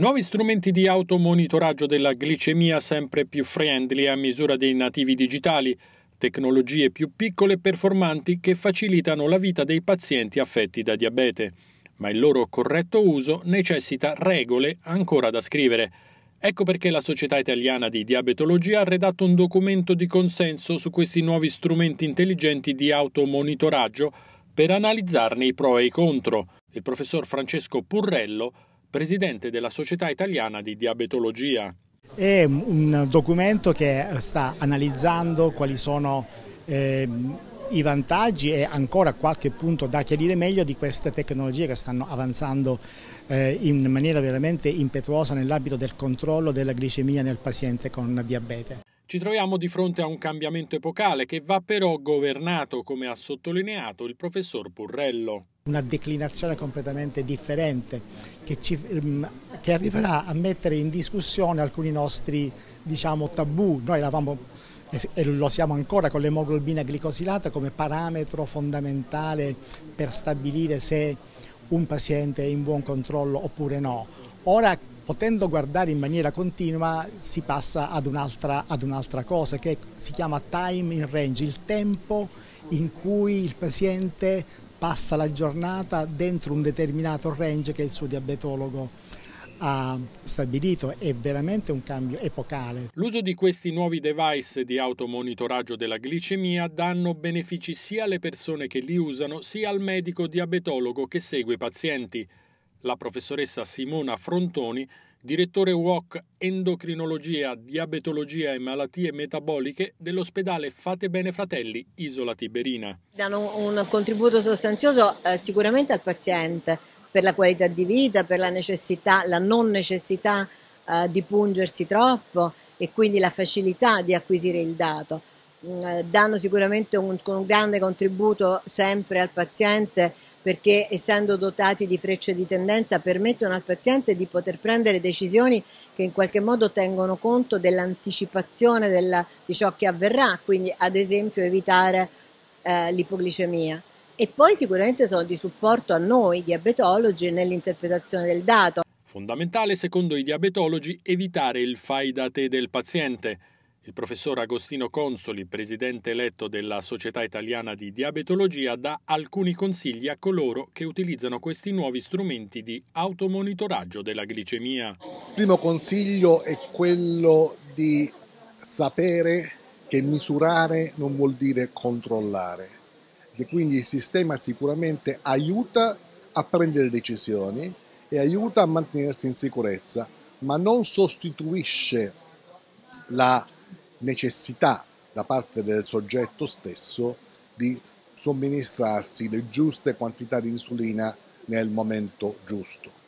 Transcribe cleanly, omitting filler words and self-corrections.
Nuovi strumenti di automonitoraggio della glicemia sempre più friendly a misura dei nativi digitali, tecnologie più piccole e performanti che facilitano la vita dei pazienti affetti da diabete. Ma il loro corretto uso necessita regole ancora da scrivere. Ecco perché la Società Italiana di Diabetologia ha redatto un documento di consenso su questi nuovi strumenti intelligenti di automonitoraggio per analizzarne i pro e i contro. Il professor Francesco Purrello, presidente della Società Italiana di Diabetologia. È un documento che sta analizzando quali sono i vantaggi e ancora qualche punto da chiarire meglio di queste tecnologie che stanno avanzando in maniera veramente impetuosa nell'ambito del controllo della glicemia nel paziente con diabete. Ci troviamo di fronte a un cambiamento epocale che va però governato, come ha sottolineato il professor Purrello. Una declinazione completamente differente che arriverà a mettere in discussione alcuni nostri tabù. Noi eravamo e lo siamo ancora con l'emoglobina glicosilata come parametro fondamentale per stabilire se un paziente è in buon controllo oppure no. Ora, potendo guardare in maniera continua, si passa ad un'altra cosa che si chiama time in range, il tempo in cui il paziente passa la giornata dentro un determinato range che il suo diabetologo ha stabilito. È veramente un cambio epocale. L'uso di questi nuovi device di automonitoraggio della glicemia danno benefici sia alle persone che li usano sia al medico diabetologo che segue i pazienti. La professoressa Simona Frontoni, direttore UOC Endocrinologia, Diabetologia e Malattie Metaboliche dell'ospedale Fate Bene Fratelli, Isola Tiberina. Danno un contributo sostanzioso sicuramente al paziente per la qualità di vita, per la non necessità di pungersi troppo e quindi la facilità di acquisire il dato. Danno sicuramente un grande contributo sempre al paziente, perché essendo dotati di frecce di tendenza permettono al paziente di poter prendere decisioni che in qualche modo tengono conto dell'anticipazione di ciò che avverrà, quindi ad esempio evitare l'ipoglicemia. E poi sicuramente sono di supporto a noi diabetologi nell'interpretazione del dato. Fondamentale, secondo i diabetologi, evitare il fai da te del paziente. Il professor Agostino Consoli, presidente eletto della Società Italiana di Diabetologia, dà alcuni consigli a coloro che utilizzano questi nuovi strumenti di automonitoraggio della glicemia. Il primo consiglio è quello di sapere che misurare non vuol dire controllare, e quindi il sistema sicuramente aiuta a prendere decisioni e aiuta a mantenersi in sicurezza, ma non sostituisce la necessità da parte del soggetto stesso di somministrarsi le giuste quantità di insulina nel momento giusto.